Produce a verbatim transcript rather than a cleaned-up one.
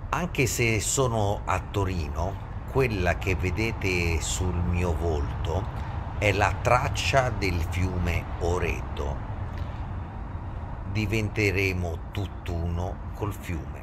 Anche se sono a Torino, quella che vedete sul mio volto è la traccia del fiume Oreto. Diventeremo tutt'uno col fiume.